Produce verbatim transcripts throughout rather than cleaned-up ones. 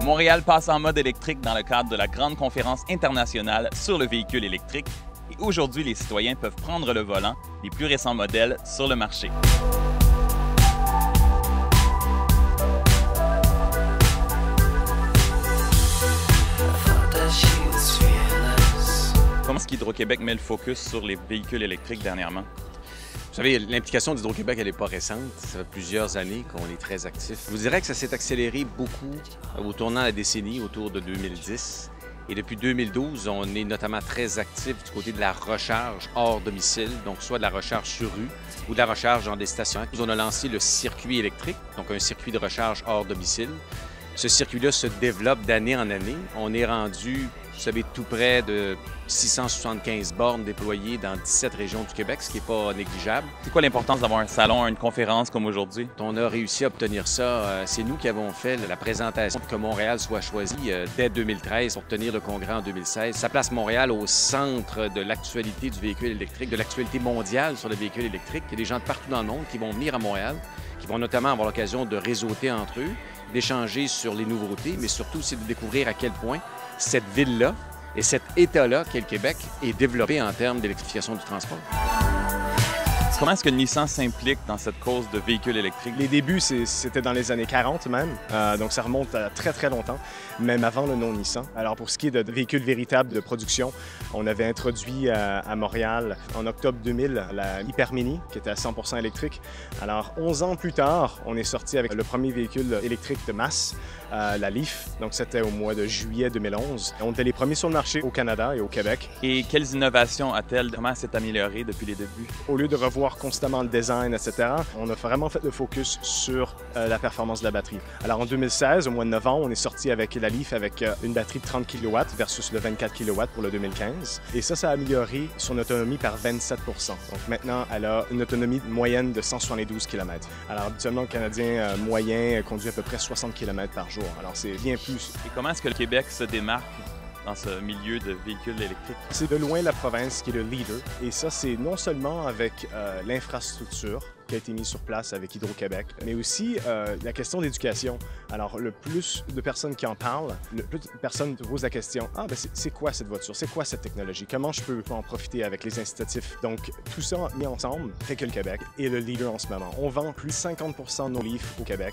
Montréal passe en mode électrique dans le cadre de la grande conférence internationale sur le véhicule électrique et aujourd'hui, les citoyens peuvent prendre le volant des plus récents modèles sur le marché. Comment est-ce qu'Hydro-Québec met le focus sur les véhicules électriques dernièrement? Vous savez, l'implication d'Hydro-Québec, elle n'est pas récente. Ça fait plusieurs années qu'on est très actif. Je vous dirais que ça s'est accéléré beaucoup au tournant de la décennie, autour de deux mille dix. Et depuis deux mille douze, on est notamment très actif du côté de la recharge hors domicile, donc soit de la recharge sur rue ou de la recharge dans des stations. On a lancé le circuit électrique, donc un circuit de recharge hors domicile. Ce circuit-là se développe d'année en année. On est rendu, vous savez, tout près de six cent soixante-quinze bornes déployées dans dix-sept régions du Québec, ce qui n'est pas négligeable. C'est quoi l'importance d'avoir un salon, une conférence comme aujourd'hui? On a réussi à obtenir ça. C'est nous qui avons fait la présentation pour que Montréal soit choisi dès deux mille treize pour tenir le congrès en deux mille seize. Ça place Montréal au centre de l'actualité du véhicule électrique, de l'actualité mondiale sur le véhicule électrique. Il y a des gens de partout dans le monde qui vont venir à Montréal, qui vont notamment avoir l'occasion de réseauter entre eux, d'échanger sur les nouveautés, mais surtout c'est de découvrir à quel point cette ville-là et cet État-là, qu'est le Québec, est développé en termes d'électrification du transport. Comment est-ce que Nissan s'implique dans cette cause de véhicules électriques? Les débuts, c'était dans les années quarante même, euh, donc ça remonte à très très longtemps, même avant le nom Nissan. Alors pour ce qui est de véhicules véritables de production, on avait introduit à, à Montréal en octobre deux mille la Hyper Mini, qui était à cent pour cent électrique. Alors onze ans plus tard, on est sorti avec le premier véhicule électrique de masse, euh, la Leaf, donc c'était au mois de juillet deux mille onze. On était les premiers sur le marché au Canada et au Québec. Et quelles innovations a-t-elle? Comment s'est améliorée depuis les débuts? Au lieu de revoir constamment le design, et cetera, on a vraiment fait le focus sur euh, la performance de la batterie. Alors en deux mille seize, au mois de novembre, on est sorti avec la Leaf avec euh, une batterie de trente kilowatts versus le vingt-quatre kilowatts pour le deux mille quinze. Et ça, ça a amélioré son autonomie par vingt-sept pour cent. Donc maintenant, elle a une autonomie moyenne de cent soixante-douze kilomètres. Alors habituellement, le Canadien euh, moyen conduit à peu près soixante kilomètres par jour. Alors c'est bien plus. Et comment est-ce que le Québec se démarque dans ce milieu de véhicules électriques? C'est de loin la province qui est le leader. Et ça, c'est non seulement avec euh, l'infrastructure qui a été mise sur place avec Hydro-Québec, mais aussi euh, la question d'éducation. Alors, le plus de personnes qui en parlent, le plus de personnes te posent la question « Ah, ben c'est quoi cette voiture? C'est quoi cette technologie? Comment je peux en profiter avec les incitatifs? » Donc, tout ça mis ensemble fait que le Québec est le leader en ce moment. On vend plus de cinquante pour cent de nos Leaf au Québec.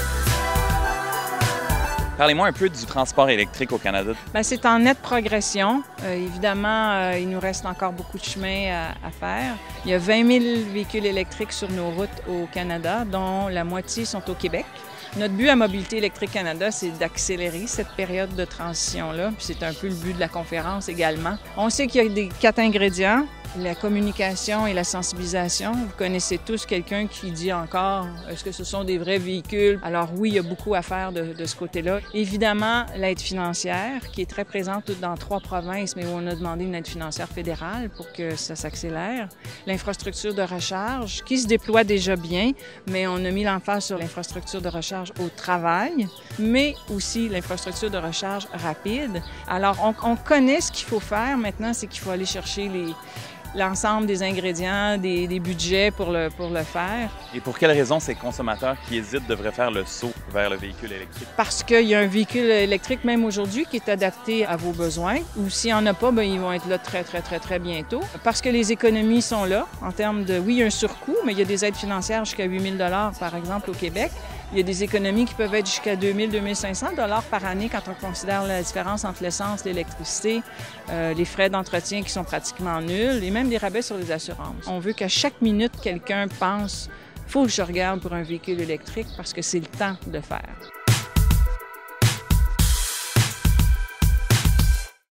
Parlez-moi un peu du transport électrique au Canada. Bien, c'est en nette progression. Euh, évidemment, euh, il nous reste encore beaucoup de chemin à, à faire. Il y a vingt mille véhicules électriques sur nos routes au Canada, dont la moitié sont au Québec. Notre but à Mobilité électrique Canada, c'est d'accélérer cette période de transition-là. Puis c'est un peu le but de la conférence également. On sait qu'il y a des quatre ingrédients. La communication et la sensibilisation. Vous connaissez tous quelqu'un qui dit encore « Est-ce que ce sont des vrais véhicules? » Alors oui, il y a beaucoup à faire de, de ce côté-là. Évidemment, l'aide financière, qui est très présente dans trois provinces, mais où on a demandé une aide financière fédérale pour que ça s'accélère. L'infrastructure de recharge, qui se déploie déjà bien, mais on a mis l'emphase sur l'infrastructure de recharge au travail, mais aussi l'infrastructure de recharge rapide. Alors, on, on connaît ce qu'il faut faire. Maintenant, c'est qu'il faut aller chercher les l'ensemble des ingrédients, des, des budgets pour le, pour le faire. Et pour quelles raisons ces consommateurs qui hésitent devraient faire le saut vers le véhicule électrique? Parce qu'il y a un véhicule électrique, même aujourd'hui, qui est adapté à vos besoins. Ou s'il n'y en a pas, bien, ils vont être là très, très, très, très bientôt. Parce que les économies sont là, en termes de, oui, il y a un surcoût, mais il y a des aides financières jusqu'à huit mille dollars par exemple, au Québec. Il y a des économies qui peuvent être jusqu'à deux mille, deux mille cinq cents dollars par année quand on considère la différence entre l'essence, l'électricité, euh, les frais d'entretien qui sont pratiquement nuls et même des rabais sur les assurances. On veut qu'à chaque minute, quelqu'un pense « il faut que je regarde pour un véhicule électrique parce que c'est le temps de faire ».